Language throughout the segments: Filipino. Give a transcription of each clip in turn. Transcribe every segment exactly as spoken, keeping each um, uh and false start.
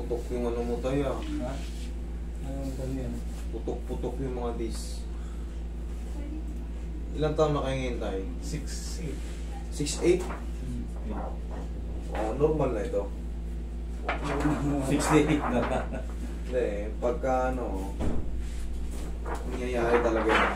putok-putok yung ano mo tayo. Ha? Anong ganyan? Putok-putok yung mga disc. Ilang taon na kayo ngayon tayo? six eight. six eight? Oh, normal na ito. sixty-eight na. Hindi, pagka ano, nangyayari talaga yun.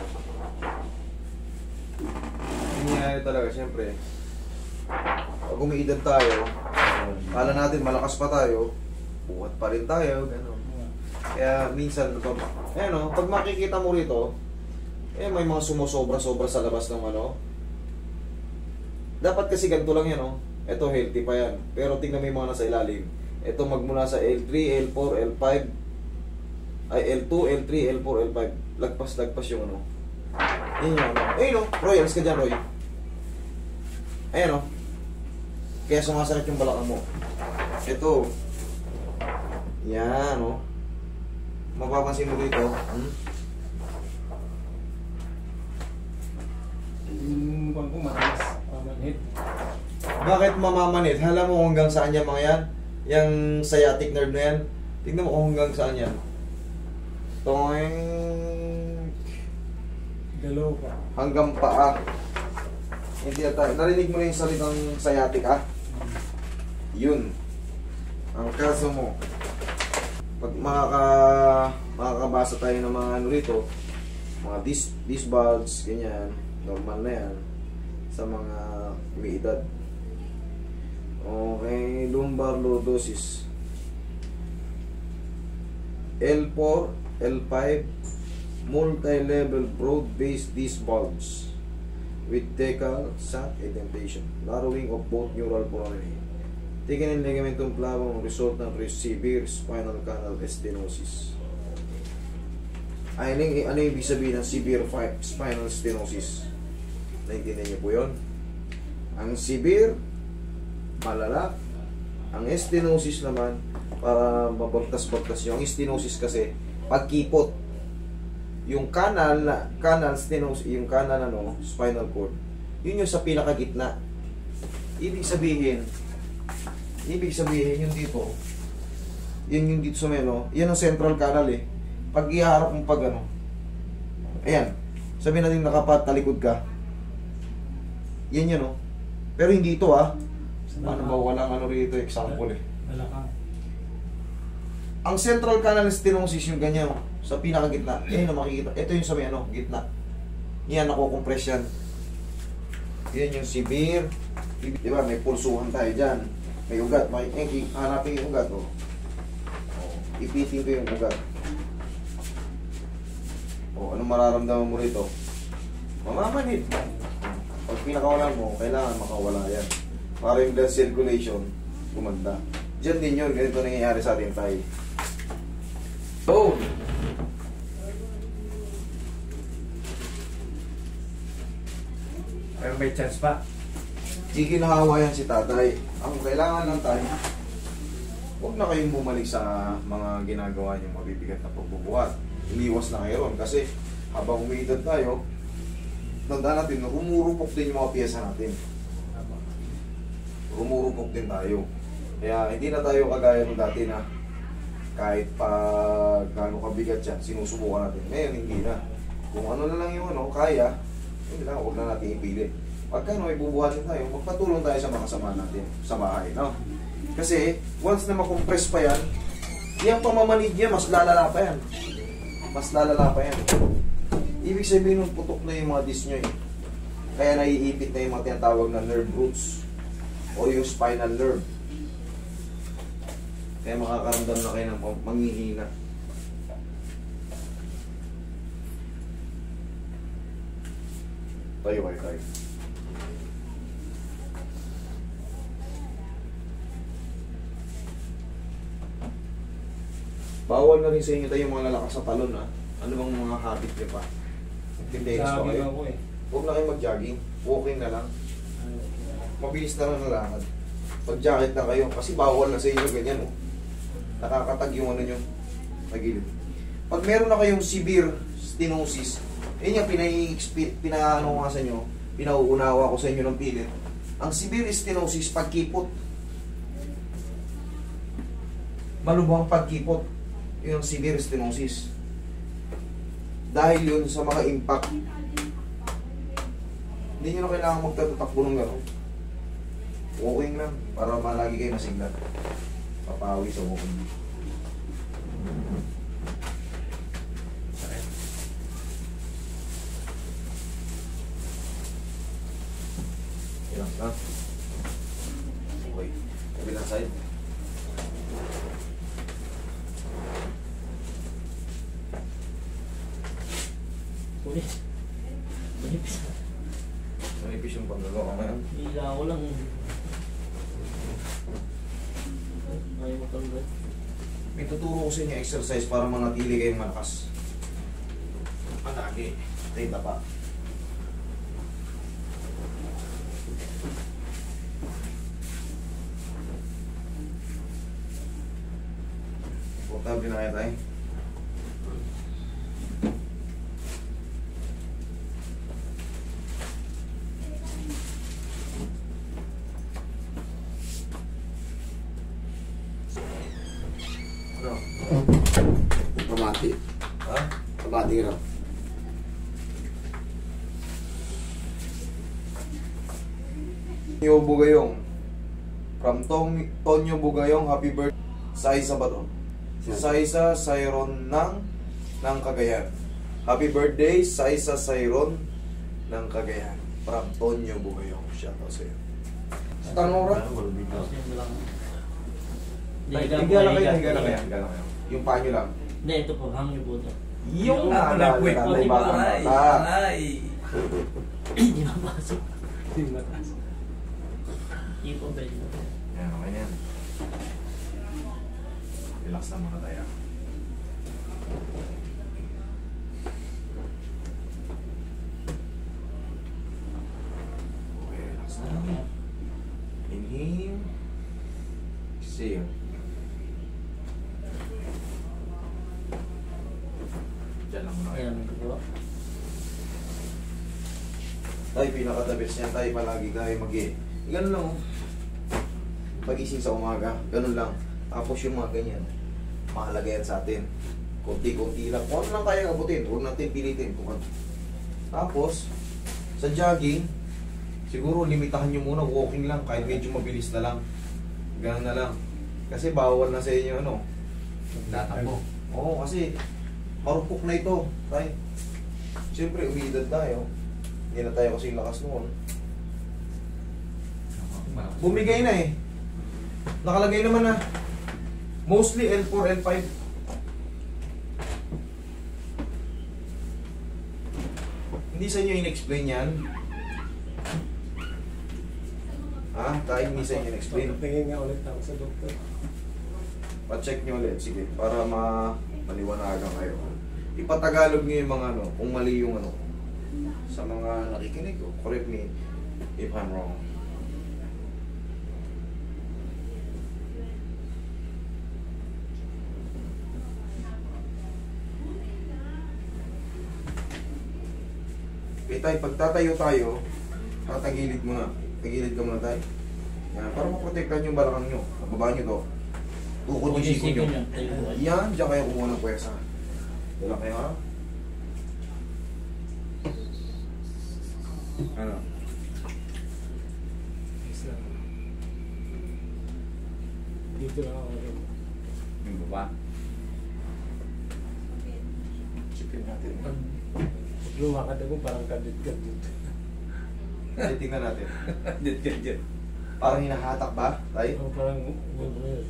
Nangyayari talaga, syempre. Pag umiidad tayo, kala natin malakas pa tayo, buhat pa rin tayo, gano'n. Kaya minsan, pag, eh no, pag makikita mo rito, eh may mga sumusobra-sobra sa labas ng ano. Dapat kasi ganito lang yan, no? Ito healthy pa yan. Pero tingnan mo yung mga nasa ilalim. Ito magmula sa L three, L four, L five, ay L two, L three, L four, L five. Lagpas-lagpas yung ano. Yan yung ano. Eh no, Roy, alis ka dyan, Roy. Ayan no. Kaya sumasakit yung balakang mo. Ito. Yan no. Mapapansin mo dito. Hmm? Yung bang ko matalas. Mamanhit. Bakit mamamanit? Hala mo hanggang saan yan mga yan? Yung sciatic nerve na yan. Tingnan mo kung hanggang saan yan. Toing. Galaw pa. Hanggang paa. Hindi na tayo. Narinig mo na yung salitang sciatic ah? Yun. Ang kaso mo. Pag makaka, makakabasa tayo ng mga ano rito, mga disc, disc bulge, ganyan, normal na yan sa mga umiidad. Okay, lumbar lordosis. L four, L five, multi-level broad-based disc bulge with thecal sac indentation, narrowing of both neural foramen. Thickening ligamentum flavum, result ng severe spinal canal stenosis. Ay, ano yung ibig sabihin ng severe spinal stenosis? Naintindihan niyo po yun? Ang severe, malala. Ang stenosis naman, para mabagtas-bagtas yung stenosis kasi, pagkipot. Yung canal, na canal stenosis, yung canal ano, spinal cord, yun yung sa pinakagitna. Ibig sabihin, ibig sabihin yung dito, yun yung dito sa meno, yan ang central canal eh. Pag iharap mo pag ano, ayan, sabihin natin nakapat, talikod ka, yan yun oh. Pero hindi ito ah. Paano ba walang ano rito example eh. Ang central canal stenosis yung ganyan oh, sa pinakagitna. Eh na makikita. Ito yung sa may ano, gitna. Yan nako-compress yan. Yan yung severe. Di ba may pulsuhan tayo diyan. May ugat, may eh, hanapin yung ugat oh. Oh, ipitin ko yung ugat. Oh, anong mararamdaman mo rito? Mamamanid. Pag pinakawalan mo, kailangan makawala yan. Para yung blood circulation, gumanda. Diyan din yun, ganito nangyayari sa ating tayo. So, Pero may chance pa. sige nahawa yan si tatay. Ang kailangan lang tayo, huwag na kayong bumalik sa mga ginagawa niyong mabibigat na pagbubuhat. Iniwas na kayo ron kasi habang umiidad tayo, tandaan natin, rumurupok din yung mga piyesa natin. Rumurupok din tayo. Kaya hindi na tayo kagaya ng dati na kahit pa gaano kabigat yan, sinusubukan natin. Ngayon, hindi na. Kung ano na lang yung ano, kaya, hindi na, huwag na natin ipilit. Pagka ano, ibubuhatin tayo, magpatulong tayo sa mga kasama natin sa bahay, no? Kasi, once na makompress pa yan, yung pamamanid niya, mas lalala pa yan. Mas lalala pa yan. Ibig sabihin ng putok na yung mga disc nyo eh. Kaya naiipit na yung mga tinatawag na nerve roots o yung spinal nerve. Kaya makakaramdam na kayo ng manghihina. Tayo kayo tayo. Bawal na rin sa inyo tayo yung mga lalakas sa talon ha. Ano bang mga habit niyo pa? Tindays pa kayo? Ako eh. Huwag na kayo mag-jogging. Walking na lang. Mabilis na lang nalakad. Pag-jacket na kayo. Kasi bawal na sa inyo ganyan oh. Nakakatag yung ano nyo. Nagilid. Pag meron na kayong severe stenosis, yun yung pina-ano nga sa inyo, pinauunawa ko sa inyo ng pilit. Ang severe stenosis, pagkipot. malubhang pagkipot. Yung severe stenosis. Dahil yun sa mga impact. Hindi nyo na kailangan magtatakbo ng gano'n. Walking lang, para malagi kayo masigla. Papawi sa walking. Ilang na. Okay. Kabilang side. Pulis. Manipis. Manipis yung panggagawa ngayon. Hila ko lang. Ayaw mo tanggal. May tuturo ko sa inyo exercise para manatili kayong malakas. Palagi. Tita pa. Portable na kaya tayo. Ano? Pamati. Ha? Pamati raw. Tonyo Bugayong. From Tong Tonyo Bugayong, happy birthday. Saisa ba to? Saisa Sayron ng ng Cagayan. Happy birthday, Saisa Sayron ng Cagayan. From Tonyo Bugayong. Shout out sa'yo. Sa Tanora? Tapos yun lang. Higa Higa po, lang kayo, higa. higa lang kayo, higa lang kayo. Yung panyo lang. Hindi, ito po, hangyo po ito. Yung naalala Wait, natin, wait, bata wait. bata. Hindi mapasok. Hindi mataas. Hindi po pwede. Yan, okay na yan. Relax na muna tayo. Okay, relax na. Inhale. Exhale. Diyan lang muna kayo. Ayan po. Tayo pinaka-the-best niyan. Tayo palagi kayo mag-i. Ganun lang oh. Pagising sa umaga. Ganun lang. Tapos yung mga ganyan. Mahalaga yan sa atin. Kunti-kunti lang. Kung ano lang kaya abutin. Huwag natin pilitin. Kung ano. Tapos, sa jogging, siguro limitahan nyo muna. Walking lang. Kahit medyo mabilis na lang. Ganun na lang. Kasi bawal na sa inyo ano. Tatakbo. Oo, kasi marupok na ito. Tayo. Siyempre, umidad tayo. Hindi na tayo kasing lakas noon. Bumigay na eh. Nakalagay naman na mostly L four, L five. Hindi sa inyo in-explain yan. Ha? Tayo hindi sa inyo in-explain. Tingin nga ulit ako sa doktor. Pa-check nyo ulit, sige, para ma maliwanagan kayo. Ipatagalog nyo yung mga ano, kung mali yung ano, sa mga nakikinig, oh, correct me if I'm wrong. Okay, tayo, pagtatayo tayo, tatagilid muna. Tagilid ka muna tayo. Yan, para maprotektan yung balakang nyo. Babaan nyo to. Tukod yung siko nyo. Yan, dyan kayo kumuha ng pwersa. Wala kayo ha? Ano? Isa. Dito lang ako. Yung baba? Chipin natin. Pag lumakad ako, parang kadit-kadit. Ay, tingnan natin. Jet, jet, jet. Parang hinahatak ba? Tayo? O parang, well,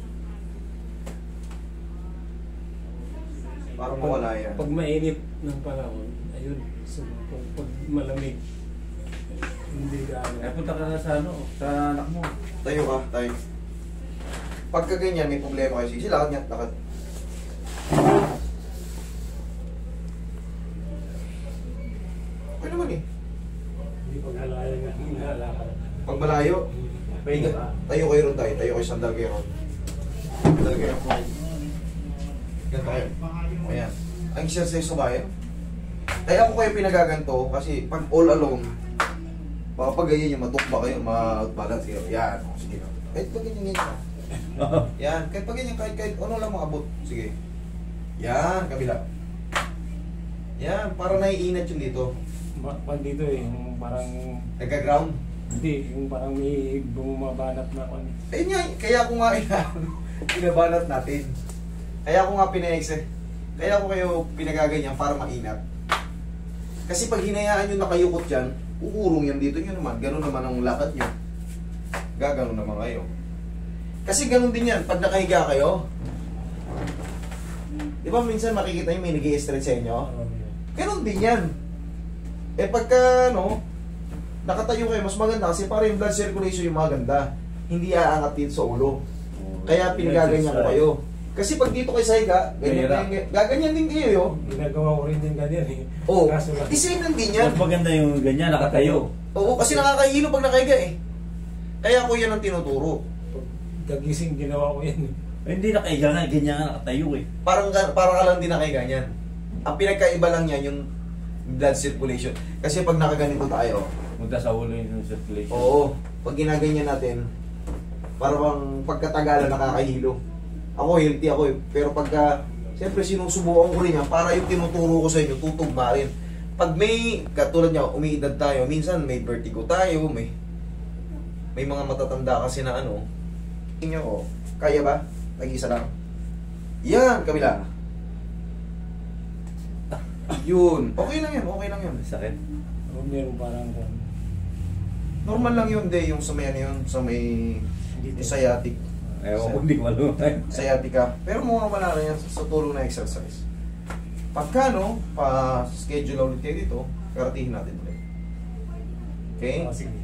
Parang mawala yan. Pag mainit ng panahon, ayun, so, pag, pag malamig, hindi ka ano. Eh, punta ka na sa ano, sa anak mo. Tayo ka, tayo. Pagka ganyan, may problema kayo. Sige, lakad niya, lakad. Okay naman eh. Hindi pag malaya nga, hinalakad. Pag malayo, Pwede higa- ba? tayo kayo ron tayo. Tayo kayo sandal kayo ron. Sandal kayo. Ganito kayo. Ayan. Ang exercise sa bayan. Kaya ako kayo pinagaganto kasi pag all alone, baka pag ganyan yung matukba kayo, ma-balance kayo. Yan. O, sige. Kahit pag ganyan ganyan. Yan, kahit pag ganyan, kahit, kahit ano lang makabot. Sige. Yan, kabila. Yan, para naiinat yun dito. Ma- Kwan dito eh, yung parang, Nagka-ground. hindi, yung parang may bumabanat na kwan. Eh nga, kaya ko nga pinabanat natin. Kaya ko nga pina-ex eh. Kaya ko kayo pinagaganyan para mainat. Kasi pag hinayaan nyo nakayukot yan, uurong yan dito nyo naman. Ganun naman ang lakad nyo. Gaganon naman kayo. Kasi ganun din yan, pag nakahiga kayo. Di ba minsan makikita nyo may nag-i-stretch sa inyo? Ganun din yan. Eh pagka ano, nakatayo kayo, mas maganda kasi para yung blood circulation yung maganda. Hindi aangat dito sa ulo. Kaya pinagaganyan ko kayo. Kasi pag dito kayo sa higa, ganyan, ganyan, gaganyan din kayo yo. Ginagawa ko rin din ganyan eh. Oo, Kaso lang, design lang din yan. Mas maganda yung ganyan, nakatayo. Oo, kasi nakakahilo pag nakahiga eh. Kaya ko yan ang tinuturo. pag gagising ginawa ko yan eh. Eh, hindi nakahiga nga, ganyan nga nakatayo eh. Parang, parang ka lang din nakahiga niyan. Ang pinagkaiba lang yan yung blood circulation. Kasi pag nakaganito tayo, Punta sa ulo yung circulation. oo, pag ginaganyan natin, parang pagkatagalan nakakahilo. Ako healthy ako eh. Pero pagka, siyempre sinusubukan ko rin yan para yung tinuturo ko sa inyo, tutugma rin. Pag may, katulad niya, umiidad tayo, minsan may vertigo tayo, may may mga matatanda kasi na ano, inyo ko, kaya ba? Tag-isa lang. Yan, kabila. Yun. Okay lang yan, okay lang yun. Sakit. O meron parang kwan. Normal lang yun, de, yung sa may ano yun, sa may Dito. sciatic. Ewan ko, hindi ko alam. Sciatica. Pero mawawala na yan sa, sa tulong na exercise. Pagka no, pa-schedule ulit kayo dito, karatihin natin ulit. Okay? Ah, sige.